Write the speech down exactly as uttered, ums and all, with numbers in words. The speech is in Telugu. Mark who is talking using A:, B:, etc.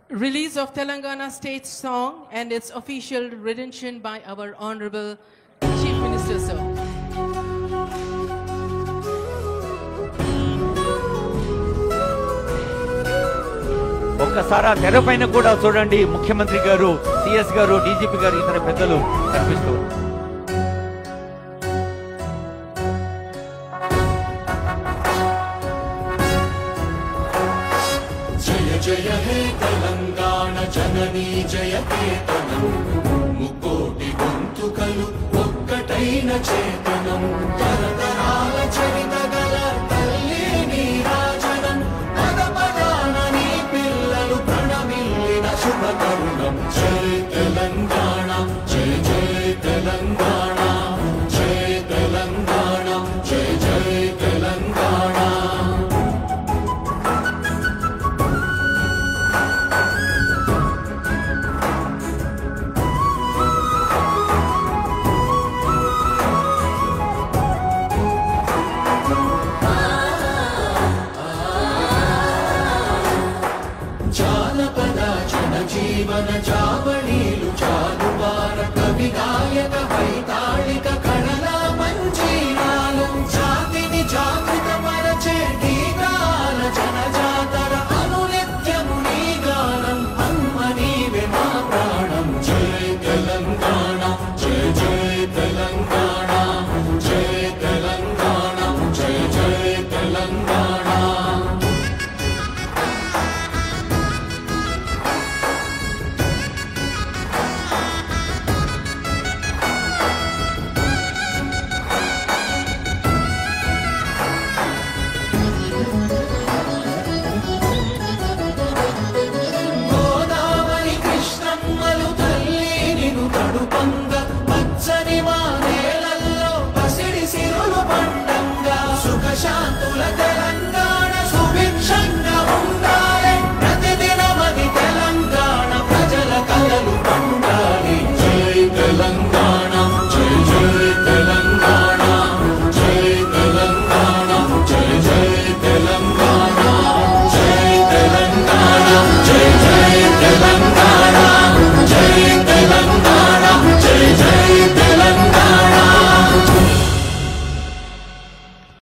A: Release of Telangana state song and its official rendition by our Honorable Chief Minister, sir.
B: ఒక్కసారి తెరపైన కూడా చూడండి, ముఖ్యమంత్రి గారు, సిఎస్ గారు, డీజీపీ గారు, ఇతర పెద్దలు కనిపిస్తూ
C: జయ జయ హే తెలంగాణ జననీ జయ కేతనం, ముకోటి గొంతుకలు ఒక్కటైన చేతనం, తరతరాల చరిత గల తల్లి నీరాజనం, పద పదాన నీ పిల్లలు ప్రణమిల్లిన శుభ తరుణం. జయ తెలంగాణ జయ జయ తెలంగాణ, జయ తెలంగాణ జయ జయ తెలంగాణ. జానపద జన జీవన జావళీలు